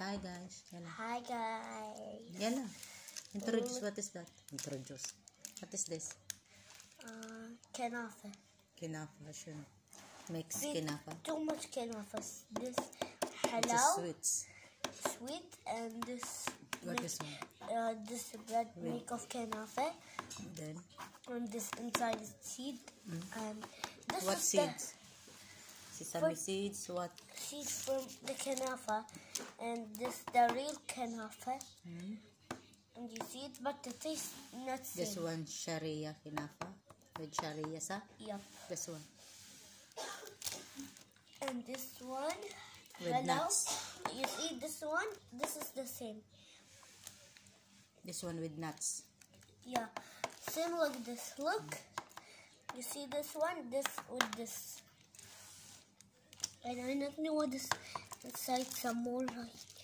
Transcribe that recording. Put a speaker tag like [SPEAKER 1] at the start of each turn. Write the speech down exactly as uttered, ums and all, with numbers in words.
[SPEAKER 1] Hi guys. Yala.
[SPEAKER 2] Hi guys.
[SPEAKER 1] Yala. Introduce. What is that? Introduce. What is this?
[SPEAKER 2] Uh, Kenafa.
[SPEAKER 1] Kenafa. Sure. Mix
[SPEAKER 2] Sweet,
[SPEAKER 1] kenafa.
[SPEAKER 2] Too much kenafa. This
[SPEAKER 1] It's
[SPEAKER 2] hello.
[SPEAKER 1] a sweets.
[SPEAKER 2] Sweet and this.
[SPEAKER 1] What
[SPEAKER 2] make,
[SPEAKER 1] is one?
[SPEAKER 2] uh, this bread make of kenafa.
[SPEAKER 1] Then.
[SPEAKER 2] And this inside is seed.
[SPEAKER 1] Mm.
[SPEAKER 2] And this
[SPEAKER 1] What
[SPEAKER 2] is
[SPEAKER 1] seeds? Sesame
[SPEAKER 2] For,
[SPEAKER 1] seeds. What?
[SPEAKER 2] Seeds from the kenafa. And this the real kenafa.
[SPEAKER 1] Mm.
[SPEAKER 2] And you see it, but the taste not same.
[SPEAKER 1] This one Sharia kenafa with Sharia sa.
[SPEAKER 2] Yep.
[SPEAKER 1] This one.
[SPEAKER 2] And this one.
[SPEAKER 1] With
[SPEAKER 2] hello.
[SPEAKER 1] nuts.
[SPEAKER 2] You see this one? This is the same.
[SPEAKER 1] This one with nuts.
[SPEAKER 2] Yeah. Same like this. Look. You see this one? This with this. And I don't know what this inside some more like.